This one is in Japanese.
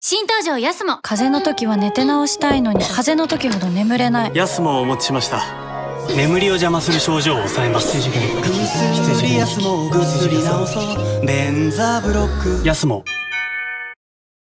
新登場ヤスモ。風邪の時は寝て直したいのに風邪の時ほど眠れない。 ヤスモをお持ちしました。眠りを邪魔する症状を抑えます。 薬ヤスモ、薬治そう、便座ブロック。 ヤスモ。